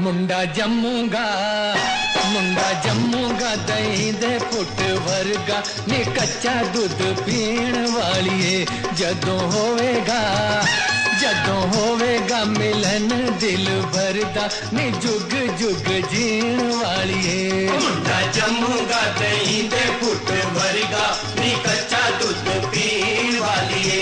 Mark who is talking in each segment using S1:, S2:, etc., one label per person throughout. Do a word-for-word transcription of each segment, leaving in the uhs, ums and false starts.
S1: मुंडा जम्मूगा मुंडा जम्मूगा दही they put वर्गा नी कच्चा दूध पीण वालिए जदों होवेगा जदों होवेगा मिलन दिल भरदा नी जुग जुग जीण वालिए
S2: मुंडा जम्मूगा दही दे पुट वर्गा नी कच्चा दूध पीण वालिए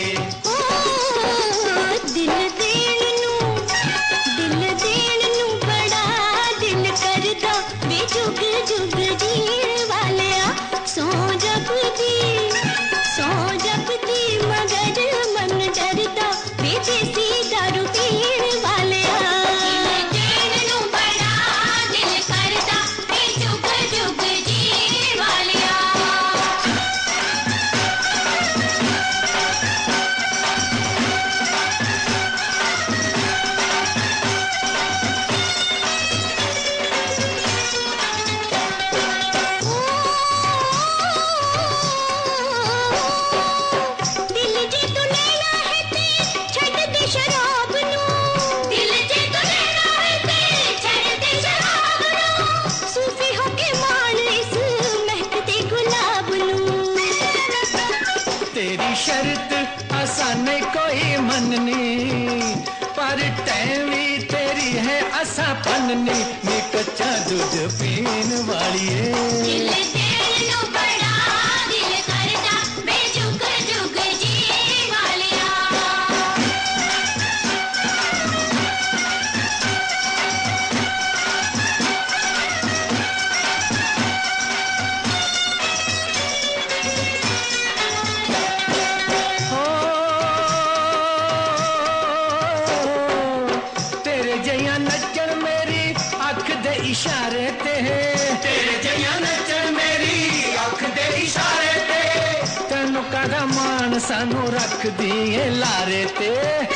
S1: शर्त आसाने कोई मननी पर टैवी तेरी है असा पन्नी नी कच्चा दूध पीन वालिए इशारे ते
S2: तेरे जया नचन मेरी अख दे इशारे ते
S1: तेनू कदा मान सानू रख दिए लारे ते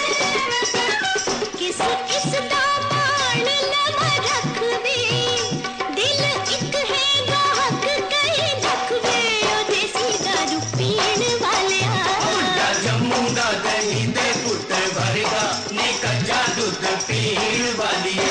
S3: किस किस दा मान लवा रख दे दिल एक है गाहक कई रखवे ओ देसी दारू पीण वालिया
S2: मुंडा जम्मूगा दही दे पुट वर्गा नी कच्चा दूध पीण वालिए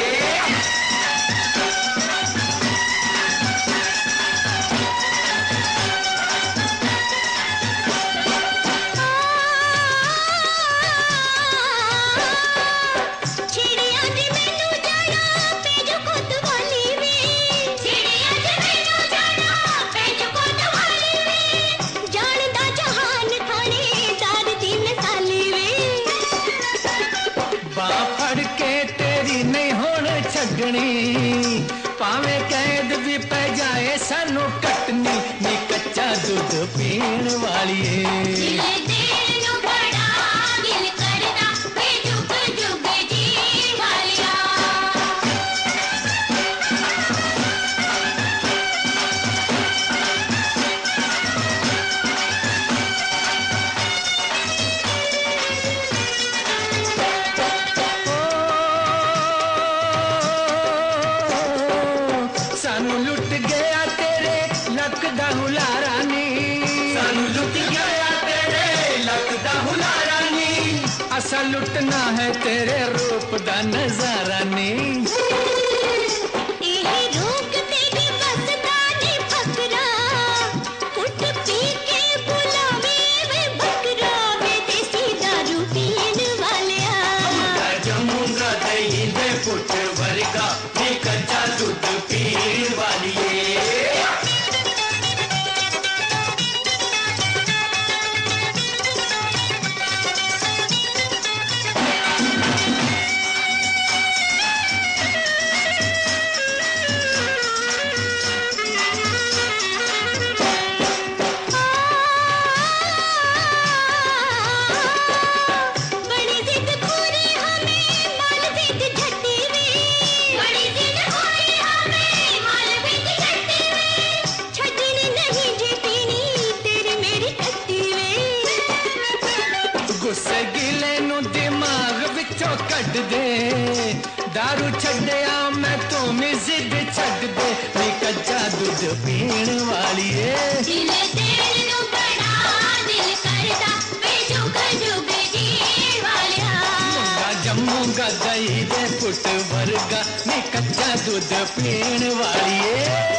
S1: पावे कैद भी पै जाए सानू कटनी नी कच्चा दूध पीण वालिए सानू लुट गया तेरे लक दा हुलारा नी
S2: सानू लुट गया तेरे लक दा हुलारा नी
S1: असा लुटना है तेरे रूप दा नजारा नी
S2: पुट वर्गा नी कच्चा दूध पीण वालिए
S1: गुस्से गिले नू दिमाग विचों कट दे दारू छड्डिया मैं तू भी जिद छड्ड दे नी कच्चा दूध पीण वालिए
S3: दिल दिल नू बड़ा दिल करदा वे जुग जुग जीण वालिया
S1: मुंडा जम्मूगा दही दे पुट वर्गा नी कच्चा दूध पीण वालिए।